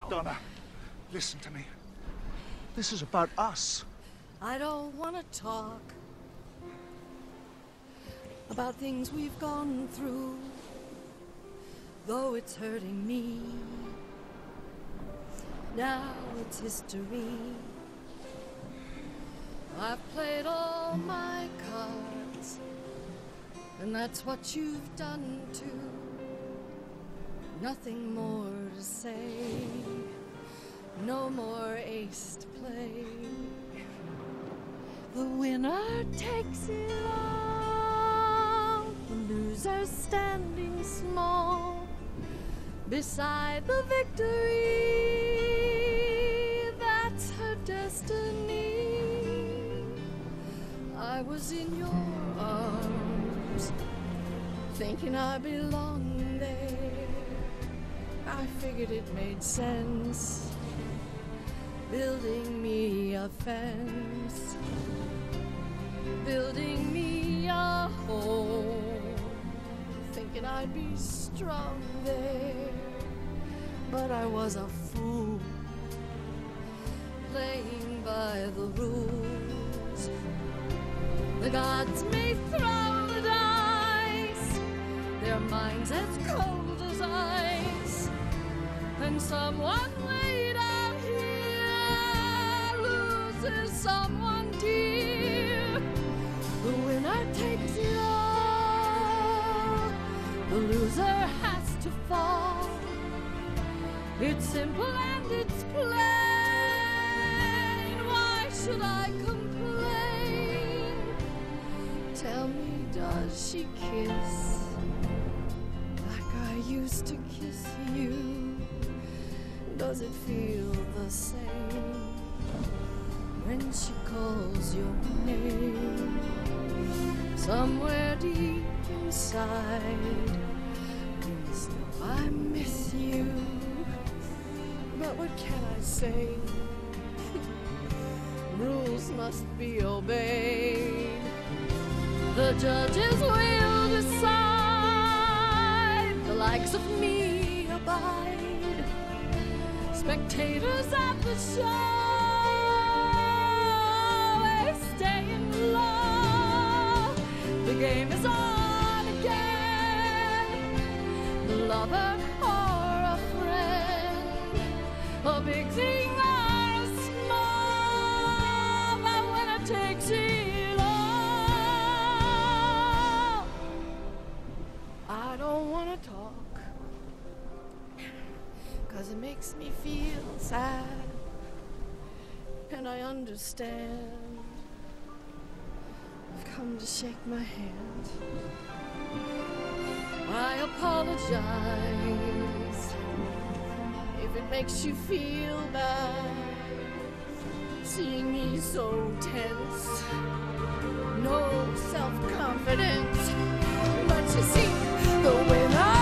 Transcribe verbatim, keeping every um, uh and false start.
Donna, listen to me. This is about us. I don't want to talk about things we've gone through, though it's hurting me. Now it's history. I've played all my cards, and that's what you've done too. Nothing more to say, no more ace to play. The winner takes it all, the loser standing small beside the victory. That's her destiny. I was in your arms, thinking I belonged there. I figured it made sense, building me a fence, building me a home, thinking I'd be strong there. But I was a fool, playing by the rules. The gods may throw the dice, their minds as cold as ice, and someone way down here loses someone dear. The winner takes it all, the loser has to fall. It's simple and it's plain. Why should I complain? Tell me, does she kiss like I used to kiss you? Does it feel the same when she calls your name? Somewhere deep inside, you know I miss you. But what can I say? Rules must be obeyed. The judges will decide. The likes of me abide. Spectators at the show, we're staying low. The game is on again. The lover or a friend, a big thing or a small, but when it takes it all, I don't want to talk, 'cause it makes me feel sad, and I understand. I've come to shake my hand. I apologize if it makes you feel bad, seeing me so tense, no self-confidence. But you see, the winner